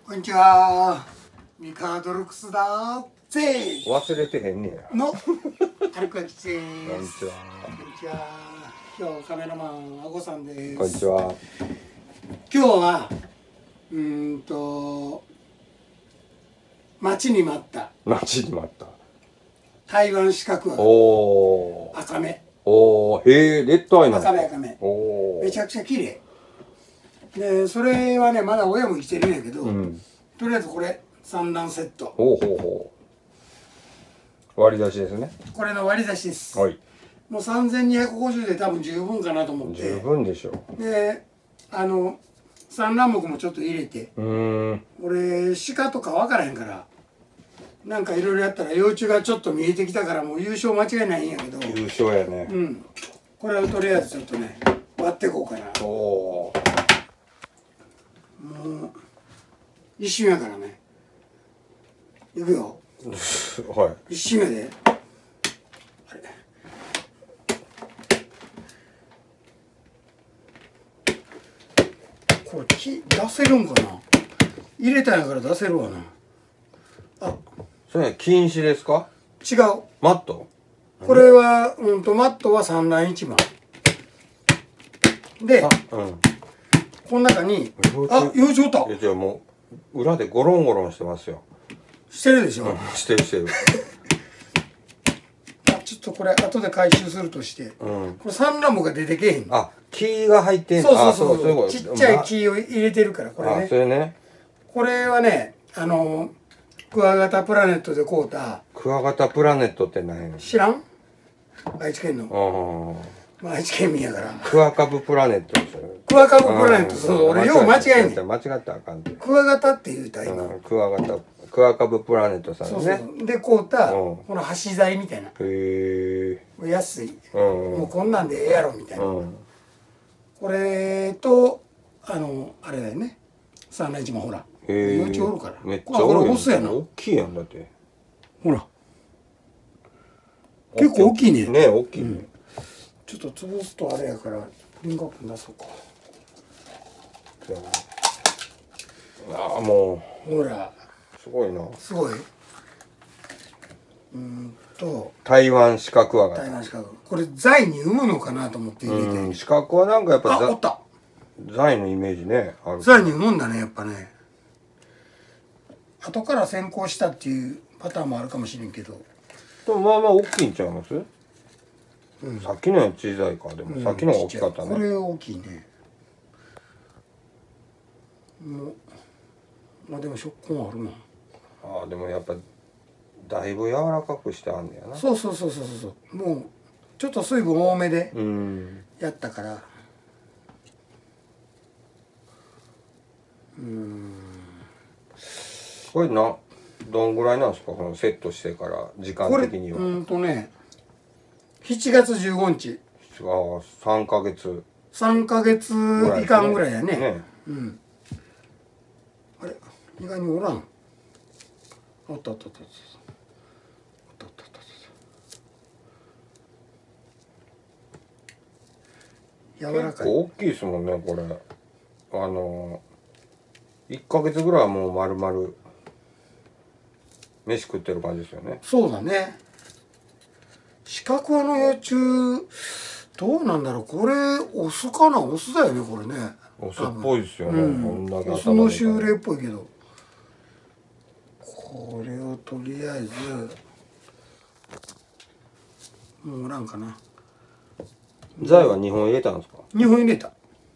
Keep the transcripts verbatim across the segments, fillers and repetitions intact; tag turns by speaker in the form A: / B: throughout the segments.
A: こんにちは。ミカドルクスだぜ。
B: 忘れてへんねや。
A: のアルクアキチです。
B: こんにちは。
A: こんにちは。今日カメラマンあごさんです。
B: こんにちは。
A: 今日はうーんと待ちに待った
B: 待ちに待った。
A: 台湾四角
B: お
A: 鮪
B: お。
A: 赤目。
B: おお、へえ、レッドアイなん
A: 赤目赤目。
B: おお。
A: めちゃくちゃ綺麗。でそれはねまだ親も生きてるんやけど、
B: うん、
A: とりあえずこれ三段セット。
B: ほうほうほう。割り出しですね。
A: これの割り出しです。
B: はい。
A: もうさんぜんにひゃくごじゅうで多分十分かなと思って。
B: 十分でしょう。
A: であの産卵木もちょっと入れて、
B: うーん。
A: 俺鹿とか分からへんからなんかいろいろやったら幼虫がちょっと見えてきたからもう優勝間違いないんやけど、
B: 優勝やね。
A: うん、これをとりあえずちょっとね割っていこうかな。
B: おお。
A: もう一瞬やからね。いくよ。
B: はい。
A: 一瞬やで。あれこれ木出せるんかな。入れたんやから出せるわな。あ、
B: それ禁止ですか？
A: 違う。
B: マット？
A: これは、うん、トマトは三段一番で、
B: あ、うん。
A: この中にあ、幼虫おった。
B: いや、じゃあもう裏でゴロンゴロンしてますよ。
A: してるでしょ。
B: うん、してるしてる。
A: あ、ちょっとこれ後で回収するとして、
B: うん。
A: これ産卵木が出てけえへん。
B: あ、木が入ってんの。
A: そうそうそうそう。
B: あ、
A: ちっちゃい木を入れてるからこれ
B: あ、
A: ね。
B: それね。
A: これはね、あのクワガタプラネットで買うた。
B: クワガタプラネットって何やねん。
A: 知らん？愛知県の。
B: ああ。
A: まあ愛知県民やから。
B: クワカブプラネットですよ。
A: クワカブプラネット、そう、俺よう間違えんねん。
B: 間違ったらあかんて。
A: クワガタって言うた今。
B: うん、クワガタ、クワカブプラネットさんね。
A: そうそうで買うた、
B: うん
A: この箸材みたいな。
B: へえ。
A: 安い。
B: うん。
A: もうこんなんでええやろみたいな。
B: うん。
A: これとあのあれだよね。サンライチもほら。
B: へえ。
A: 幼虫おるから。
B: めっちゃ
A: これ
B: 多い。
A: オスやな。
B: 大きいやんだって。
A: ほら。結構大きいね。
B: ね、大きいね。
A: うんちょっと潰すとあれやからリンゴアップ出そうか。
B: ああ、も
A: ほら
B: うすごいな。
A: すごい。うんと
B: 台湾四角ワガタ。
A: 台湾四角。これ材に産むのかなと思って入れて。
B: うん、四角はなんかやっぱ
A: あ、おった。
B: 材のイメージねある。
A: 材に産むんだねやっぱね。後から先行したっていうパターンもあるかもしれんけど。
B: でもまあまあ大きいんちゃいます？
A: うん、
B: さっきのは小さいか。でもさっきのが大きかったね。
A: これ大きいね。もうまあでも食感あるな。
B: ああ、でもやっぱだいぶ柔らかくしてあんねやな。
A: そうそうそうそうそうもうちょっと水分多めで
B: うん
A: やったからうん
B: これなどんぐらいなんですか、このセットしてから時間
A: これ
B: 的には。
A: うんとねしちがつじゅうごにち
B: ああ、さんかげつ
A: さんかげついかんぐらいやね。
B: ね。
A: うんあれ意外におらん。おったおったおったおったおったおったおった柔らかい。
B: 結構大きいですもんねこれ。あのいっかげつぐらいはもう丸々飯食ってる感じですよね。
A: そうだね。四角の幼虫どうなんだろう。これオスかな。オスだよねこれね。
B: オスっぽいですよね。
A: うん
B: こんだけ
A: オスの修
B: 頭でかい
A: 霊っぽいけどこれをとりあえずもうおらんかな。
B: 材はにほん入れたんですか？
A: にほん入れた。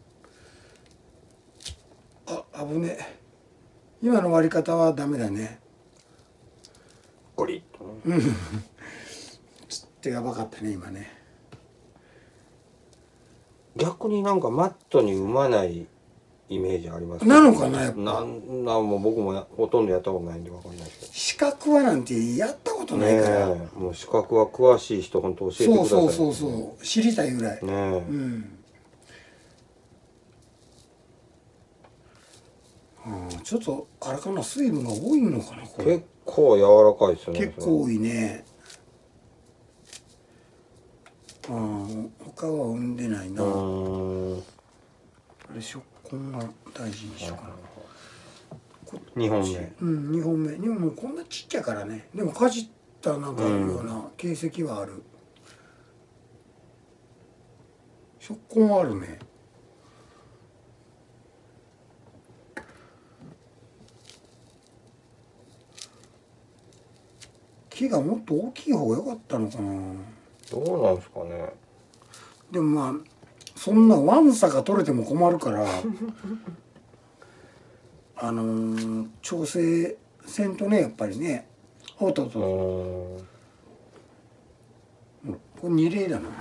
A: あ、危ねえ。今の割り方はダメだね。
B: ゴリッとね。
A: うんちょっとやばかったね今ね。
B: 逆になんかマットに産まないイメージあります
A: なのかなやっぱ。
B: なんなんもう僕もやほとんどやったことないんでわかんないですけど。
A: 四角はなんてやったことない
B: ね
A: から。
B: え、もう資格は詳しい人本当教えてください。
A: そうそうそうそう知りたいぐらい。
B: ねえ。
A: うんあちょっとあれかな水分が多いのかなこれ。
B: 結構柔らかいですよね。
A: 結構多いね。あ他は産んでないな。
B: うーん。
A: あれ食感が大事にしようかな。
B: にほんめ。
A: うん、にほんめ。にほんめこんなちっちゃいからね。でもかじったなんかいうような形跡はある。食感はあるね。木がもっと大きい方が良かったのかな。
B: どうなんですかね。
A: でもまあそんなわんさが取れても困るからあのー、調整せんとねやっぱりね。おっとっとっと、うん、これに例だな。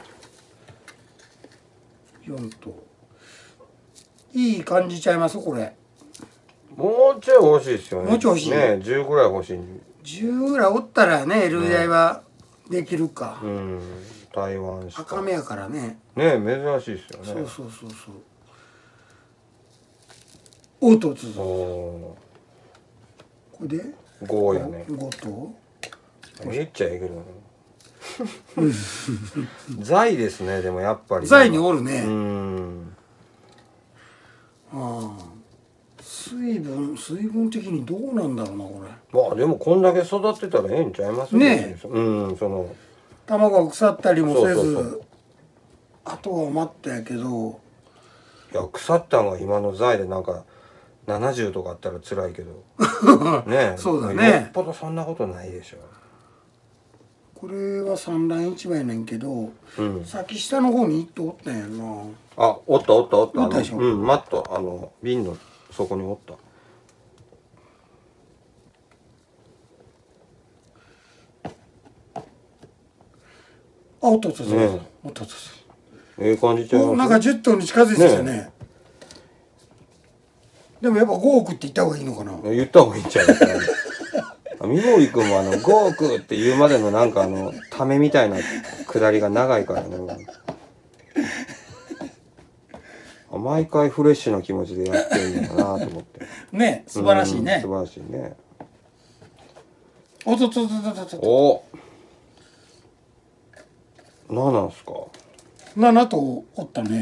A: よんといい感じちゃいますこれ。
B: もうちょい欲しいですよね。
A: もうちょい欲しい
B: ね、じゅうぐらい欲しい。
A: じゅうぐらいおったらね類愛はできるか。
B: うん、台湾鹿。
A: 赤目やからね。
B: ね、珍しいですよね。
A: そうそうそうそう。おっとっとっと。
B: お
A: これで
B: ごやね。
A: ごと
B: 言っちゃええけどね。財ですね、でもやっぱり。
A: 財におるね。
B: うん。
A: ああ。水分水分的にどうなんだろうなこれ。
B: まあでもこんだけ育ってたらええんちゃいます
A: ね
B: え。うん、その
A: 卵が腐ったりもせず、
B: そうそうそう
A: あとは待ったやけど。
B: いや腐ったんは今の財でなんかななじゅうとかあったら辛いけどねえ
A: そうだね。
B: よっぽどそんなことないでしょ。
A: これは産卵市場やねんけど、
B: うん、
A: さっき下の方に一頭おったんやな。
B: あ、おったおったおった
A: おったでしょ。
B: うん、マットあの瓶の底におった。
A: あ、おっとっとっと、
B: ね
A: おっとっとっ
B: ええ感じちゃい
A: と。お、
B: ます。
A: なんかじゅっトンに近づいてきたね。ねでもやっぱごおくって言った方がいいのかな。
B: 言った方がいいんちゃうかな。みもりくんもあのごおくって言うまでのなんかあのためみたいなくだりが長いからね。毎回フレッシュな気持ちでやってんだよなと思って。
A: ね、素晴らしいね。
B: 素晴らしいね。
A: おっとっとっとっとっと。
B: お。何なんすか。
A: なな頭おったね。
B: うん。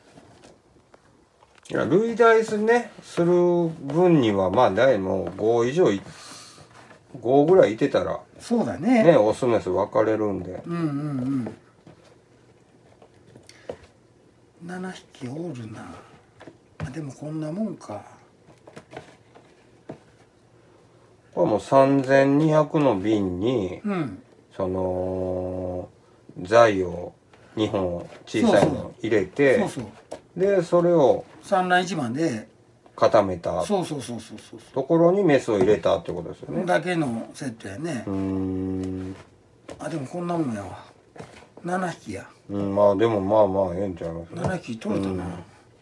B: いや類大すねする分にはまあだいもうご以上いごぐらいいてたら
A: そうだね。
B: ねオスメス分かれるんで。
A: うんうんうんななひきおるな。あでもこんなもんか。
B: これもうさんぜんにひゃくの瓶に、
A: うん、
B: その材をにほん小さいの入れて、
A: そうそう
B: でそれを
A: 産卵一番で
B: 固めた
A: そうそうそうそうそう
B: ところにメスを入れたってことですよね。
A: だけのセットやね。
B: うーん。
A: あでもこんなもんやわ。ななひきや。
B: うん、まあでもまあまあええんちゃいます
A: ななひき取れたな、うん、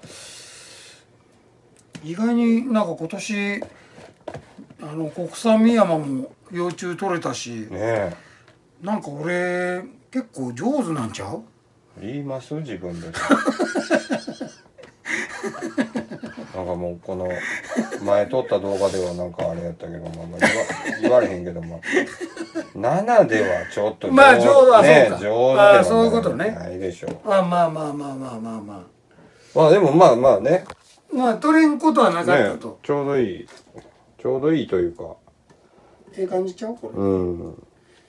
A: 意外になんか今年あの国産ミヤマも幼虫取れたし、ね
B: え、
A: なんか俺結構上手なんちゃう。
B: 言います自分で。なんかもうこの前撮った動画ではなんかあれやったけど、まあ、まあ言わ言われへんけど、まあななではちょっと
A: まあ上手は
B: ね
A: そうか、
B: 上手で
A: ああそういうことね。
B: はないでしょう。
A: あまあまあまあまあまあまあ
B: まあでもまあまあね、
A: まあ取れんことはなかった
B: ね
A: と、
B: ちょうどいいちょうどいいというか、
A: ええ感じちゃうこれ。
B: うん。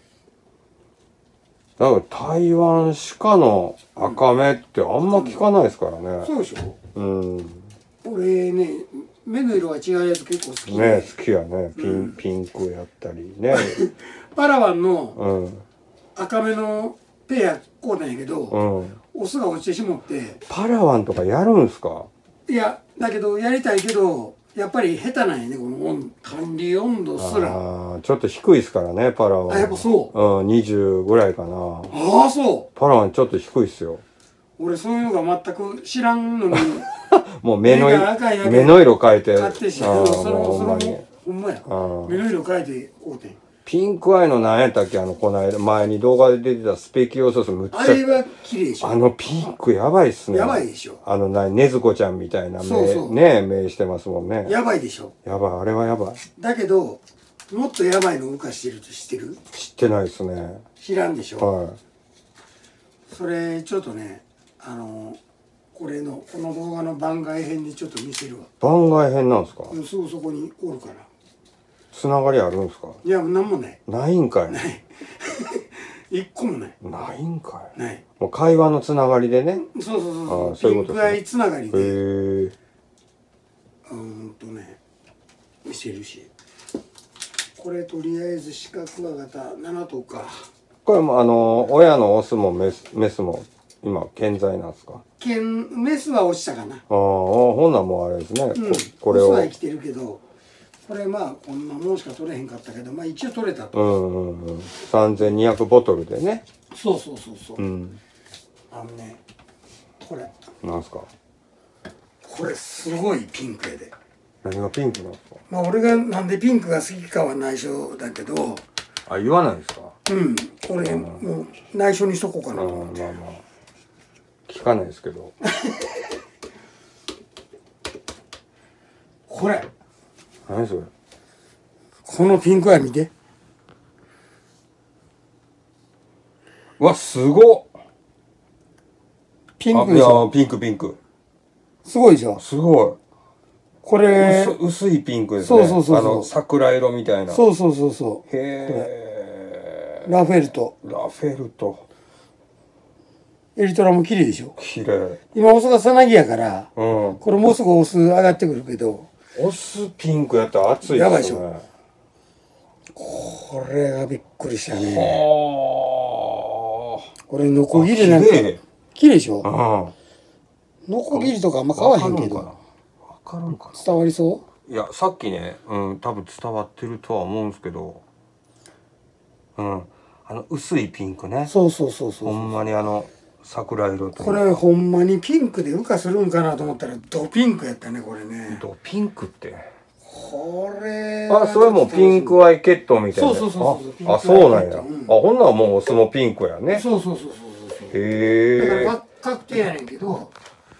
B: なんか台湾鹿の赤目ってあんま聞かないですからね。
A: そうでしょ。
B: うん。
A: 俺ね目の色が違うやつ結構好きで、
B: ね好きやね。ピン、うん、ピンクやったりね。
A: パラワンの
B: うん
A: 赤目のペアこうなんやけど、うん、オスが落ちてしもって。
B: パラワンとかやるんすか。
A: いやだけどやりたいけどやっぱり下手なんやね、この温管理温度すら。
B: ああちょっと低いですからねパラワン。
A: あやっぱそう。
B: うんにじゅうぐらいかな。
A: ああそう。
B: パラワンちょっと低いっすよ。
A: 俺そういうのが全く知らんのに
B: もう目の目の色変えて。
A: 買ってしまう。それもそれもほんまや。目の色変えてこうてん。
B: ピンクアイの何やったっけ、あのこの間前に動画で出てたスペキオソースむっちゃ
A: あれは綺麗でしょ。
B: あのピンクやばいっすね。
A: やばいでしょ。
B: あのなねずこちゃんみたいな目そうそうね目してますもんね。
A: やばいでしょ。
B: やばい、あれはやばい。
A: だけどもっとやばいの浮かしてると知ってる？
B: 知ってないですね。
A: 知らんでしょ。
B: はい。
A: それちょっとねあのこれれのこの動画の番外編でちょっと見せるわ。
B: 番外編なんですか？
A: すぐそこにおるから。
B: つながりあるんですか？
A: いや、なんもない。
B: ないんかい。
A: ない一個もない。
B: ないんかい。
A: ない。
B: もう会話のつながりでね。
A: そうそうそう
B: あ
A: そう。
B: ーそういうことですね
A: ピンクアイつながり
B: へ
A: で。
B: え。
A: うーんとね、見せるし。これとりあえずシカクワガタなな頭か。
B: これもあの親のオスもメスメスも今健在なんですか？
A: ケンメスは落ちたかな。
B: ああ、ほんなんもうあれですね。
A: うん。
B: ここれを。
A: オスは生きてるけど、これまあこんなもんしか取れへんかったけど、まあ一応取れたと。
B: うんうんうん。さんぜんにひゃくボトルでね。
A: そうそうそうそう。
B: うん。
A: あのね、これ
B: なんすか？
A: これすごいピンクやで。
B: 何がピンクなんですか？
A: まあ俺がなんでピンクが好きかは内緒だけど、
B: あ、言わないですか？
A: うん、これもう内緒にしとこうかなと思って。
B: うん、まあまあ聞かないですけど。
A: これ
B: 何それ？
A: このピンクや見て。
B: うわ、すごっ。
A: ピン
B: あ、いや
A: クでしょ。
B: ピンクピンク。
A: すごいでしょ。
B: すごい。
A: これ
B: 薄薄いピンクですね。
A: そうそうそうそう
B: あの桜色みたいな。
A: そうそうそうそ
B: へえ。
A: う。ラフェルト。
B: ラフェルト。
A: エリトラも綺麗でしょ。
B: 綺麗。
A: 今オスがさなぎやから、
B: うん。
A: これもうすぐオス上がってくるけど、
B: オスピンクやったら熱いですね。
A: やばいでしょ。これがびっくりしたね。
B: は
A: これノコ
B: あ。
A: ギリなんか
B: 綺麗。
A: 綺麗でしょ。
B: うん。
A: ノコギリとかあんま買わへんけど、
B: わかるんかな。
A: 伝わりそ
B: いや、さっきね、うん、多分伝わってるとは思うんですけど、うん、あの薄いピンクね。
A: う。そうそうそうそう。
B: ほんまにあの桜色というか。
A: これほんまにピンクで羽化するんかなと思ったらドピンクやったねこれね。
B: ドピンクって。
A: これ
B: あ、それもピンクアイケットみたいな。
A: そうそうそうそう
B: あ、あ、そうなんや。あ、
A: うん
B: ほんならもうオスもピンクやね。
A: そうそうそうそうそう。
B: へえ。
A: だから確定やねんけど。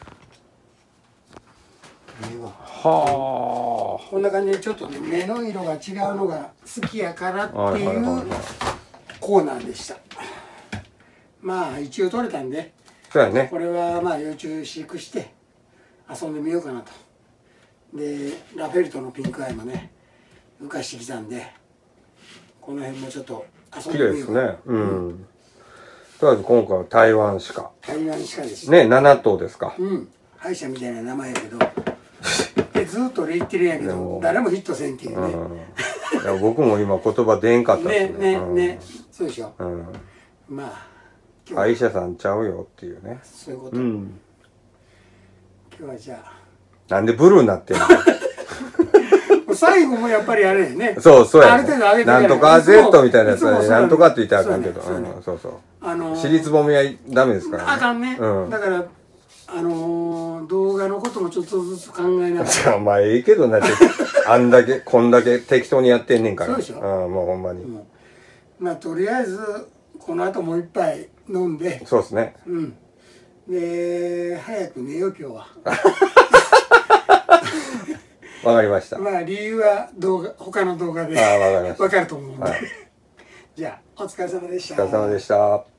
A: 目は
B: は
A: こんな感じでちょっとね目の色が違うのが好きやからって
B: あ。はいはいはい
A: いう
B: はい。
A: コーナーでした。まあ一応取れたんで、
B: そうやね。
A: これはまあ幼虫飼育して遊んでみようかなと。でラフェルトのピンクアイもね浮かしてきたんで、この辺もちょっと遊ん
B: 綺
A: でみようかな。
B: 麗ですね。うん。とりあえず今回は台湾鹿。
A: 台湾鹿です
B: ね、なな頭ですか。
A: うん、歯医者みたいな名前やけどでずっと俺言ってるんやけど
B: でも
A: 誰もヒットせんっていう
B: う
A: ね。
B: ん。いや僕も今言葉出んかったっ
A: ね
B: す
A: ねね、そうでしょ。
B: うん。
A: まあ今日
B: 歯
A: は
B: 医者さんちゃうよっていうね。
A: そういうこと、
B: うん。
A: 今日はじゃあ
B: なんでブルーになってんの？
A: 最後もやっぱりあれやね。
B: そうそうや
A: ある程度上げて
B: なんとか Z みたいなやつはねなんとかって言ったらあかんけど。
A: そうやね
B: うん、そうそう。
A: あのー
B: 尻つぼみはダメですからね。
A: あかんね、
B: うん。
A: だからあのー、動画のこともちょっとずつ考えながら
B: じゃあまあええけどなって、あんだけ、こんだけ適当にやってんねんから。
A: そうでしょ
B: うん、もうほんまに。
A: うん、まあとりあえずこの後もう一杯飲んで、
B: そうですね。
A: うんで早く寝よう今日は。
B: わかりました。あ
A: まあ理由は動画他の動画で
B: あ、わかりました。
A: わかると思うんで、
B: はい
A: じゃあお疲れ様でした。
B: お疲れ様でした。